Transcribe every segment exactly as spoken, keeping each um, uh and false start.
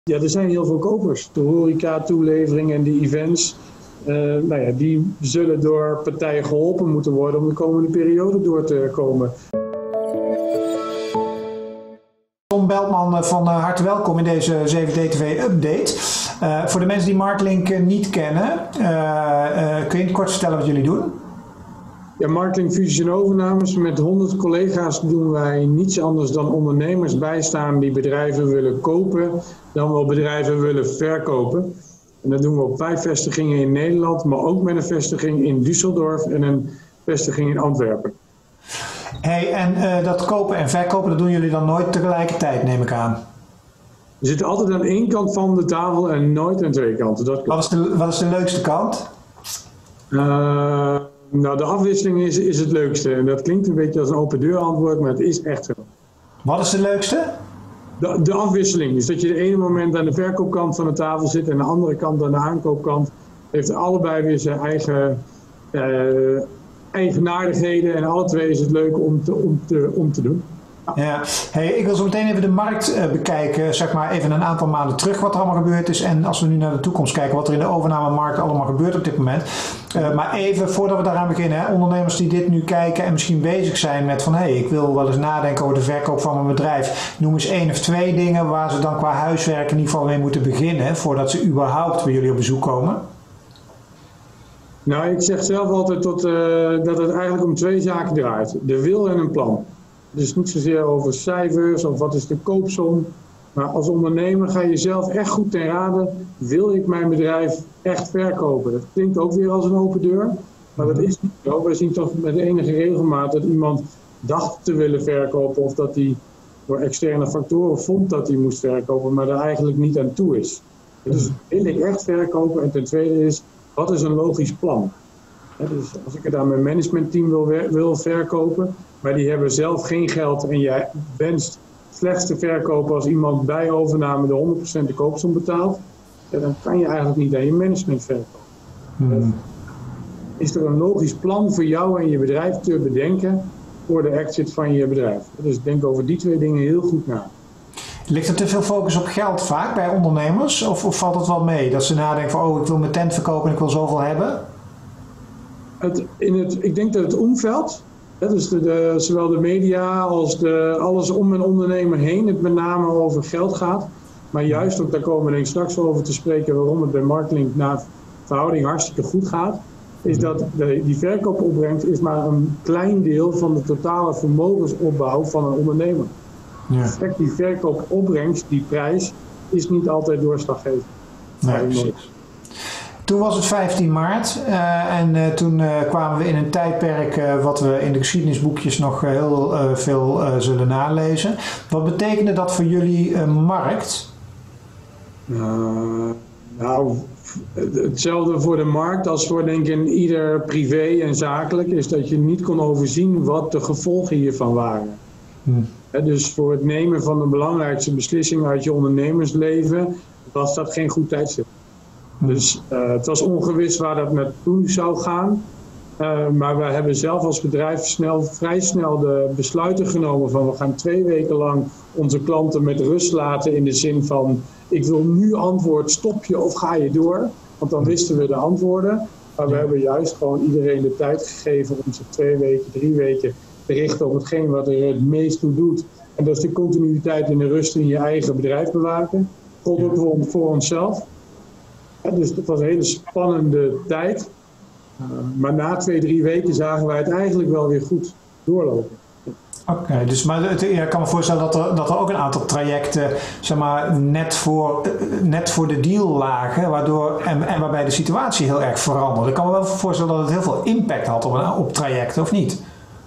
Ja, er zijn heel veel kopers. De horeca, toelevering en de events. Uh, nou ja, die zullen door partijen geholpen moeten worden om de komende periode door te komen. Tom Beltman, van harte welkom in deze zeven D T V Update. Uh, voor de mensen die Marktlink niet kennen, uh, uh, kun je het kort vertellen wat jullie doen? Ja, Marktlink fusies en overnames. Met honderd collega's doen wij niets anders dan ondernemers bijstaan die bedrijven willen kopen, dan wel bedrijven willen verkopen. En dat doen we op vijf vestigingen in Nederland, maar ook met een vestiging in Düsseldorf en een vestiging in Antwerpen. Hey, en uh, dat kopen en verkopen, dat doen jullie dan nooit tegelijkertijd, neem ik aan? We zitten altijd aan één kant van de tafel en nooit aan twee kanten. Dat wat, is de, wat is de leukste kant? Uh, nou, de afwisseling is, is het leukste. En dat klinkt een beetje als een open deur antwoord, maar het is echt zo. Wat is de leukste? De, de afwisseling. Dus dat je de ene moment aan de verkoopkant van de tafel zit en de andere kant aan de aankoopkant. Heeft allebei weer zijn eigen uh, eigenaardigheden en alle twee is het leuk om te, om te, om te doen. Ja, hey, ik wil zo meteen even de markt uh, bekijken, zeg maar even een aantal maanden terug wat er allemaal gebeurd is en als we nu naar de toekomst kijken wat er in de overnamemarkt allemaal gebeurt op dit moment. Uh, maar even voordat we daaraan beginnen, hè, ondernemers die dit nu kijken en misschien bezig zijn met van hé, hey, ik wil wel eens nadenken over de verkoop van mijn bedrijf. Noem eens één of twee dingen waar ze dan qua huiswerk in ieder geval mee moeten beginnen voordat ze überhaupt bij jullie op bezoek komen. Nou, ik zeg zelf altijd tot, uh, dat het eigenlijk om twee zaken draait. De wil en een plan. Dus niet zozeer over cijfers of wat is de koopsom. Maar als ondernemer ga je zelf echt goed ten rade. Wil ik mijn bedrijf echt verkopen? Dat klinkt ook weer als een open deur. Maar dat is niet zo. We zien toch met enige regelmaat dat iemand dacht te willen verkopen. Of dat hij door externe factoren vond dat hij moest verkopen. Maar daar eigenlijk niet aan toe is. Dus wil ik echt verkopen? En ten tweede is, wat is een logisch plan? Dus als ik het aan mijn managementteam wil, wil verkopen, maar die hebben zelf geen geld en jij wenst slechts te verkopen als iemand bij overname de honderd procent de koopsom betaalt, ja, dan kan je eigenlijk niet aan je management verkopen. Hmm. Is er een logisch plan voor jou en je bedrijf te bedenken voor de exit van je bedrijf? Dus denk over die twee dingen heel goed na. Ligt er te veel focus op geld vaak bij ondernemers of, of valt het wel mee? Dat ze nadenken van oh ik wil mijn tent verkopen en ik wil zoveel hebben? Het, in het, ik denk dat het omveld, hè, dus de, de, zowel de media als de, alles om een ondernemer heen, het met name over geld gaat. Maar juist, ook daar komen we denk ik straks wel over te spreken waarom het bij Marktlink naar verhouding hartstikke goed gaat, is dat de, die verkoopopbrengst is maar een klein deel van de totale vermogensopbouw van een ondernemer. Ja. Effect, die verkoopopbrengst, die prijs, is niet altijd doorslaggevend. Nee, precies. Toen was het vijftien maart uh, en uh, toen uh, kwamen we in een tijdperk uh, wat we in de geschiedenisboekjes nog uh, heel uh, veel uh, zullen nalezen. Wat betekende dat voor jullie uh, markt? Uh, nou, hetzelfde voor de markt als voor denk ik ieder privé en zakelijk is dat je niet kon overzien wat de gevolgen hiervan waren. Hmm. He, dus voor het nemen van de belangrijkste beslissing uit je ondernemersleven was dat geen goed tijdstip. Dus uh, het was ongewis waar dat naartoe zou gaan. Uh, maar wij hebben zelf als bedrijf snel, vrij snel de besluiten genomen van we gaan twee weken lang onze klanten met rust laten in de zin van ik wil nu antwoord, stop je of ga je door? Want dan wisten we de antwoorden. Maar we hebben juist gewoon iedereen de tijd gegeven om zich twee weken, drie weken te richten op hetgeen wat er het meest toe doet. En dat is de continuïteit en de rust in je eigen bedrijf bewaken. God ook voor, voor onszelf. Ja, dus het was een hele spannende tijd. Uh, maar na twee, drie weken zagen wij het eigenlijk wel weer goed doorlopen. Oké, okay, dus maar het, ja, ik kan me voorstellen dat er, dat er ook een aantal trajecten zeg maar, net, voor, net voor de deal lagen, waardoor, en, en waarbij de situatie heel erg veranderde. Ik kan me wel voorstellen dat het heel veel impact had op, op trajecten, of niet?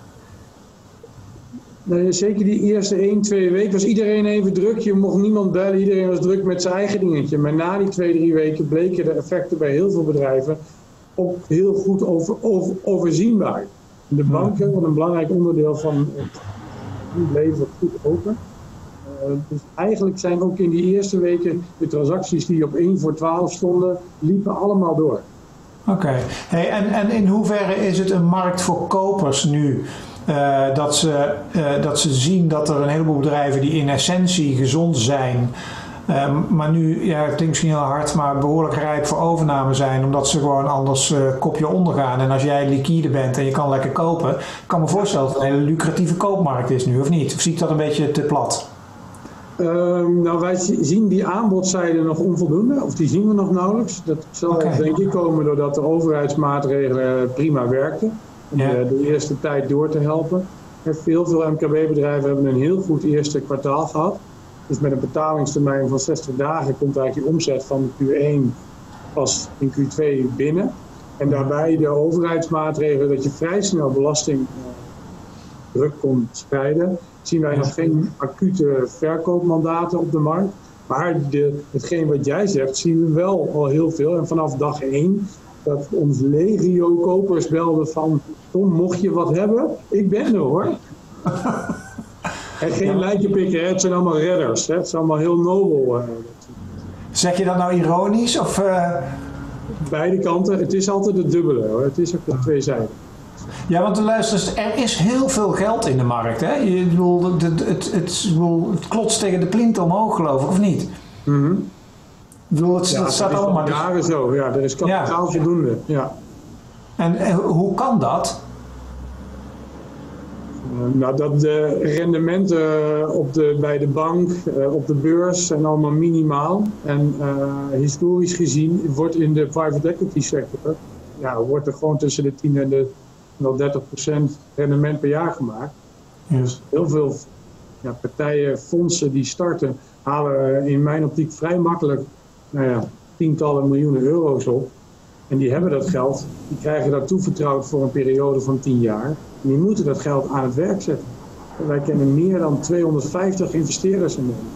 Nee, zeker die eerste één, twee weken was iedereen even druk. Je mocht niemand bellen, iedereen was druk met zijn eigen dingetje. Maar na die twee, drie weken bleken de effecten bij heel veel bedrijven ook heel goed over, over, overzienbaar. De banken, wat een belangrijk onderdeel van het leven, goed open. Uh, dus eigenlijk zijn ook in die eerste weken de transacties die op één voor twaalf stonden, liepen allemaal door. Oké, okay. Hey, en, en in hoeverre is het een markt voor kopers nu? Uh, dat, ze, uh, dat ze zien dat er een heleboel bedrijven die in essentie gezond zijn, Uh, maar nu, ja, het klinkt misschien heel hard, maar behoorlijk rijp voor overname zijn, omdat ze gewoon anders uh, kopje ondergaan. En als jij liquide bent en je kan lekker kopen, kan me voorstellen dat het een hele lucratieve koopmarkt is nu, of niet? Of zie ik dat een beetje te plat? Uh, nou, wij zien die aanbodzijde nog onvoldoende, of die zien we nog nauwelijks. Dat zal okay. denk ik komen doordat de overheidsmaatregelen prima werkten, om yeah. de, de eerste tijd door te helpen. Heel veel M K B-bedrijven hebben een heel goed eerste kwartaal gehad. Dus met een betalingstermijn van zestig dagen komt eigenlijk die omzet van Q één pas in Q twee binnen. En daarbij de overheidsmaatregelen dat je vrij snel belastingdruk kon spreiden, zien wij nog geen acute verkoopmandaten op de markt. Maar de, hetgeen wat jij zegt, zien we wel al heel veel. En vanaf dag één dat ons legio kopers belden van Tom, mocht je wat hebben, ik ben er hoor. En geen ja. lijntje pikken, het zijn allemaal redders. Hè? Het is allemaal heel nobel. Zeg je dat nou ironisch? Of, uh... Beide kanten. Het is altijd het dubbele. Hoor. Het is ook de twee zijden. Ja, want luister, er is heel veel geld in de markt. Hè? Je, bedoel, het, het, het, het, het klotst tegen de plint omhoog, geloof ik, of niet? Mm-hmm. Ik bedoel, het, ja, het staat is allemaal... jaren zo. Ja, er is kapitaal ja. voldoende. Ja. En, en hoe kan dat? Nou, dat de rendementen op de, bij de bank, uh, op de beurs zijn allemaal minimaal. En uh, historisch gezien wordt in de private equity sector, ja, wordt er gewoon tussen de tien en de wel dertig procent rendement per jaar gemaakt. Ja. Dus heel veel ja, partijen, fondsen die starten, halen in mijn optiek vrij makkelijk nou ja, tientallen miljoenen euro's op. En die hebben dat geld, die krijgen dat toevertrouwd voor een periode van tien jaar. En die moeten dat geld aan het werk zetten. En wij kennen meer dan tweehonderdvijftig investeerders in Nederland.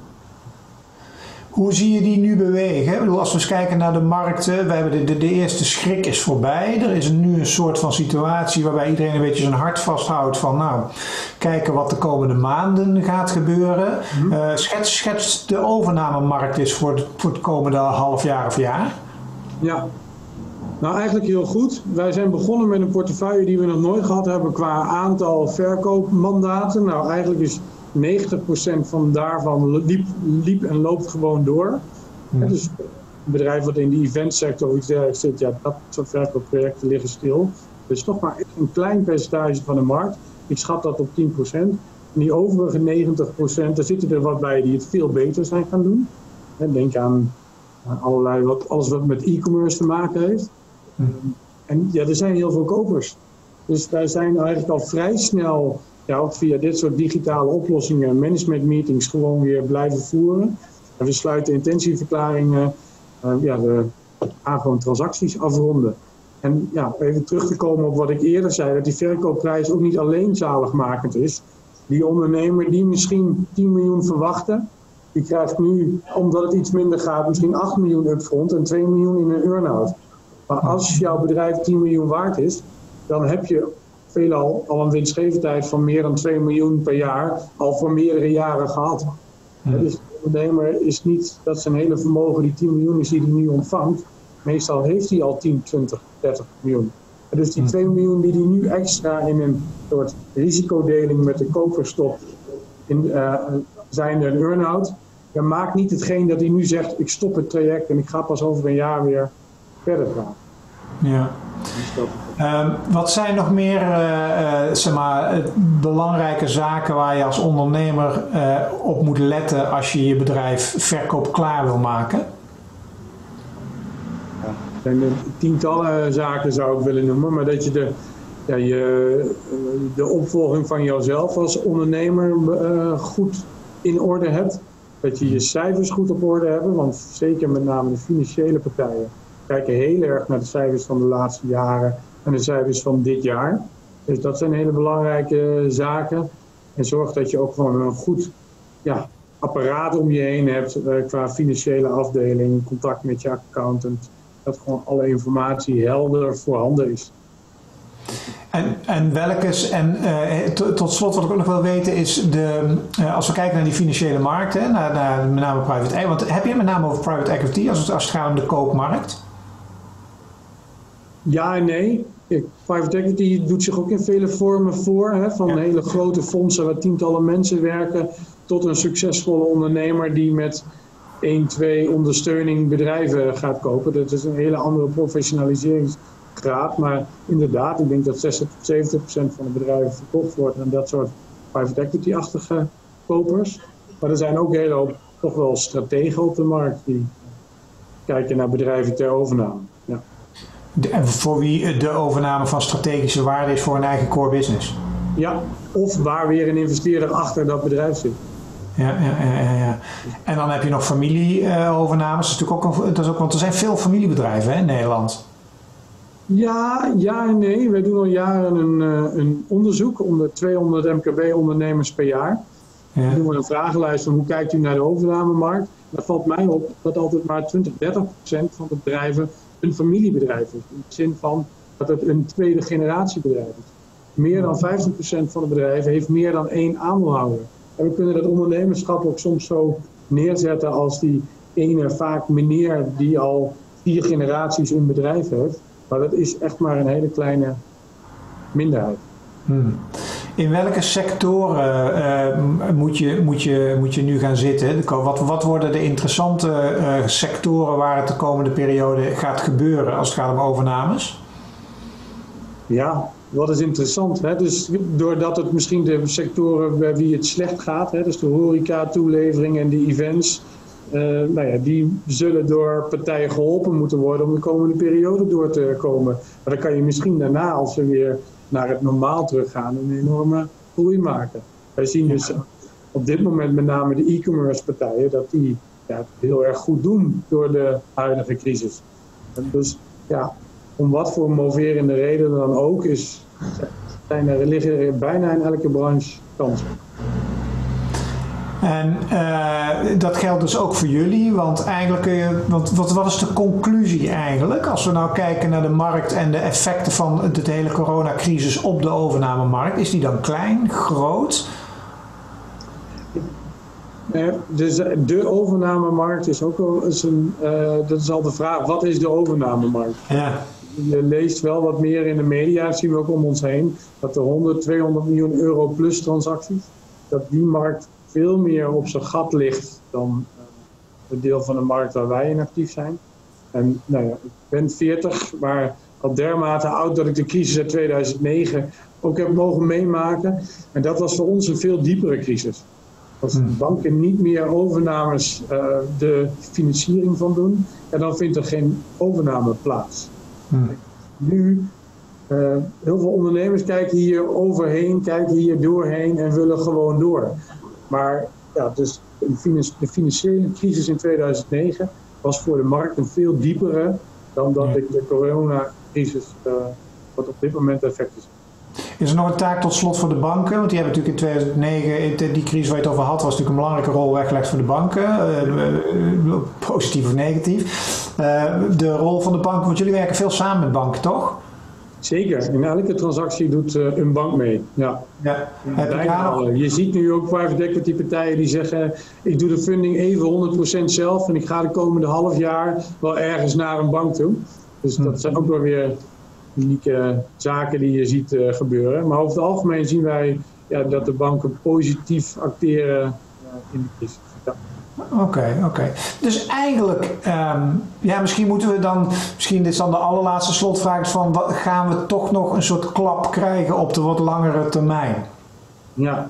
Hoe zie je die nu bewegen? Ik bedoel, als we eens kijken naar de markten, we hebben de, de, de eerste schrik is voorbij. Er is nu een soort van situatie waarbij iedereen een beetje zijn hart vasthoudt van nou, kijken wat de komende maanden gaat gebeuren. Mm-hmm. Uh, schets, schets de overnamemarkt is voor, de, voor het komende half jaar of jaar? Ja. Nou, eigenlijk heel goed. Wij zijn begonnen met een portefeuille die we nog nooit gehad hebben qua aantal verkoopmandaten. Nou, eigenlijk is negentig procent van daarvan liep, liep en loopt gewoon door. Ja. Dus een bedrijf wat in de eventsector of iets dergelijks zit, ja, dat soort verkoopprojecten liggen stil. Dus toch maar een klein percentage van de markt. Ik schat dat op tien procent. En die overige negentig procent, daar zitten er wat bij die het veel beter zijn gaan doen. Denk aan allerlei, wat, alles wat met e-commerce te maken heeft. Um, en ja, er zijn heel veel kopers. Dus wij zijn eigenlijk al vrij snel ja, ook via dit soort digitale oplossingen management meetings gewoon weer blijven voeren. En we sluiten intentieverklaringen, uh, ja, we gaan gewoon transacties afronden. En ja, even terug te komen op wat ik eerder zei, dat die verkoopprijs ook niet alleen zaligmakend is. Die ondernemer die misschien tien miljoen verwachtte, die krijgt nu, omdat het iets minder gaat, misschien acht miljoen upfront en twee miljoen in een earn-out. Maar als jouw bedrijf tien miljoen waard is, dan heb je veelal al een winstgevendheid van meer dan twee miljoen per jaar al voor meerdere jaren gehad. Ja. Dus de ondernemer is niet dat zijn hele vermogen die tien miljoen is die hij nu ontvangt. Meestal heeft hij al tien, twintig, dertig miljoen. En dus die twee miljoen die hij nu extra in een soort risicodeling met de koper stopt, in, uh, zijn een earn-out, dan maakt niet hetgeen dat hij nu zegt, ik stop het traject en ik ga pas over een jaar weer verder gaan. Ja. Uh, wat zijn nog meer uh, uh, zeg maar, uh, belangrijke zaken waar je als ondernemer uh, op moet letten als je je bedrijf verkoopklaar wil maken? Ja, er zijn tientallen zaken zou ik willen noemen, maar dat je de, ja, je, de opvolging van jouzelf als ondernemer uh, goed in orde hebt. Dat je je cijfers goed op orde hebt, want zeker met name de financiële partijen kijken heel erg naar de cijfers van de laatste jaren en de cijfers van dit jaar. Dus dat zijn hele belangrijke zaken. En zorg dat je ook gewoon een goed ja, apparaat om je heen hebt uh, qua financiële afdeling, contact met je accountant. Dat gewoon alle informatie helder voorhanden is. En, en welke, en uh, tot, tot slot wat ik ook nog wil weten is, de, uh, als we kijken naar die financiële markten, naar, naar met name private equity, want heb je het met name over private equity als het, als het gaat om de koopmarkt? Ja en nee. Private equity doet zich ook in vele vormen voor, hè, van ja. hele grote fondsen waar tientallen mensen werken, tot een succesvolle ondernemer die met één, twee ondersteuning bedrijven gaat kopen. Dat is een hele andere professionaliseringsgraad. Maar inderdaad, ik denk dat zestig tot zeventig procent van de bedrijven verkocht wordt aan dat soort private equity-achtige kopers. Maar er zijn ook hele hoop toch wel strategen op de markt die kijken naar bedrijven ter overname. Ja. De, en voor wie de overname van strategische waarde is voor een eigen core business? Ja, of waar weer een investeerder achter dat bedrijf zit. Ja, ja, ja, ja. En dan heb je nog familieovernames. Dat is natuurlijk ook, een, dat is ook, want er zijn veel familiebedrijven hè, in Nederland. Ja, ja en nee. Wij doen al jaren een, een onderzoek onder tweehonderd M K B-ondernemers per jaar. Ja. Dan doen we een vragenlijst van hoe kijkt u naar de overnamemarkt. Daar valt mij op dat altijd maar twintig, dertig procent van de bedrijven een familiebedrijf is. In de zin van dat het een tweede generatie bedrijf is. Meer dan vijftig procent van de bedrijven heeft meer dan één aandeelhouder. En we kunnen dat ondernemerschap ook soms zo neerzetten als die ene vaak meneer die al vier generaties een bedrijf heeft. Maar dat is echt maar een hele kleine minderheid. Hmm. In welke sectoren uh, moet, je, moet, je, moet je nu gaan zitten? Wat, wat worden de interessante uh, sectoren waar het de komende periode gaat gebeuren als het gaat om overnames? Ja, wat is interessant. Hè? Dus doordat het misschien de sectoren bij wie het slecht gaat, hè, dus de horeca, toelevering en de events, uh, nou ja, die zullen door partijen geholpen moeten worden om de komende periode door te komen. Maar dan kan je misschien daarna, als we weer naar het normaal teruggaan, een enorme groei maken. Wij zien dus op dit moment met name de e-commerce partijen dat die ja, het heel erg goed doen door de huidige crisis. En dus ja, om wat voor moverende reden dan ook, is, zijn er, liggen er bijna in elke branche kansen. En uh, dat geldt dus ook voor jullie, want eigenlijk kun je, want wat, wat is de conclusie eigenlijk als we nou kijken naar de markt en de effecten van de hele coronacrisis op de overnamemarkt? Is die dan klein, groot? Uh, dus de overnamemarkt is ook al is een, uh, dat is al de vraag, wat is de overnamemarkt? Ja. Je leest wel wat meer in de media, dat zien we ook om ons heen, dat er honderd, tweehonderd miljoen euro plus transacties, dat die markt veel meer op zijn gat ligt dan uh, het deel van de markt waar wij in actief zijn. En nou ja, ik ben veertig, maar al dermate oud dat ik de crisis uit tweeduizend negen ook heb mogen meemaken. En dat was voor ons een veel diepere crisis. Als de banken niet meer overnames uh, de financiering van doen, en dan vindt er geen overname plaats. Hmm. Nu, uh, heel veel ondernemers kijken hier overheen, kijken hier doorheen en willen gewoon door. Maar ja, dus de financiële crisis in tweeduizend negen was voor de markt een veel diepere dan dat de, de coronacrisis uh, wat op dit moment effect is. Is er nog een taak tot slot voor de banken? Want die hebben natuurlijk in tweeduizend negen, die crisis waar je het over had, was natuurlijk een belangrijke rol weggelegd voor de banken. Uh, positief of negatief. Uh, de rol van de banken, want jullie werken veel samen met banken, toch? Zeker. In elke transactie doet uh, een bank mee. Ja. Ja. Heb je, je ziet nu ook private equity partijen die zeggen, ik doe de funding even honderd procent zelf en ik ga de komende half jaar wel ergens naar een bank toe. Dus dat zijn ook wel weer unieke zaken die je ziet uh, gebeuren. Maar over het algemeen zien wij ja, dat de banken positief acteren uh, in de crisis. Ja. Oké, okay, oké. Okay. Dus eigenlijk, um, ja, misschien moeten we dan, misschien dit is dan de allerlaatste slotvraag van, wat, gaan we toch nog een soort klap krijgen op de wat langere termijn? Ja.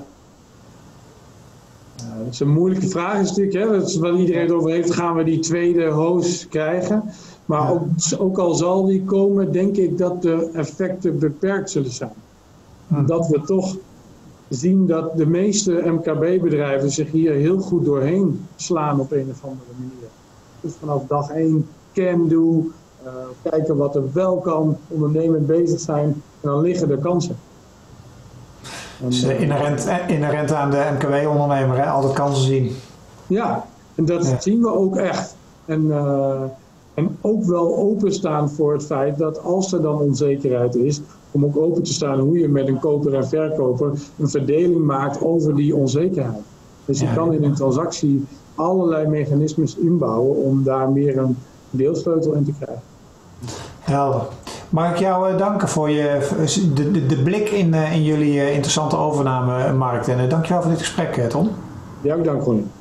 Uh, dat is een moeilijke vraag is natuurlijk, hè? Dat is wat iedereen het over heeft, gaan we die tweede hoos krijgen? Maar ja. ook, ook al zal die komen, denk ik dat de effecten beperkt zullen zijn. Hm. Dat we toch zien dat de meeste M K B-bedrijven zich hier heel goed doorheen slaan op een of andere manier. Dus vanaf dag één can do, uh, kijken wat er wel kan, ondernemend bezig zijn en dan liggen er kansen. En, dus uh, inherent, inherent aan de M K B-ondernemer, hè? Altijd kansen zien. Ja, en dat ja. zien we ook echt. En, uh, en ook wel openstaan voor het feit dat als er dan onzekerheid is, om ook open te staan hoe je met een koper en verkoper een verdeling maakt over die onzekerheid. Dus je ja, kan in een transactie allerlei mechanismes inbouwen om daar meer een deelsleutel in te krijgen. Helder. Mag ik jou uh, danken voor je, de, de, de blik in, uh, in jullie uh, interessante overnamemarkt. En uh, dankjewel voor dit gesprek, Ton. Ja, ook dank, Ronnie.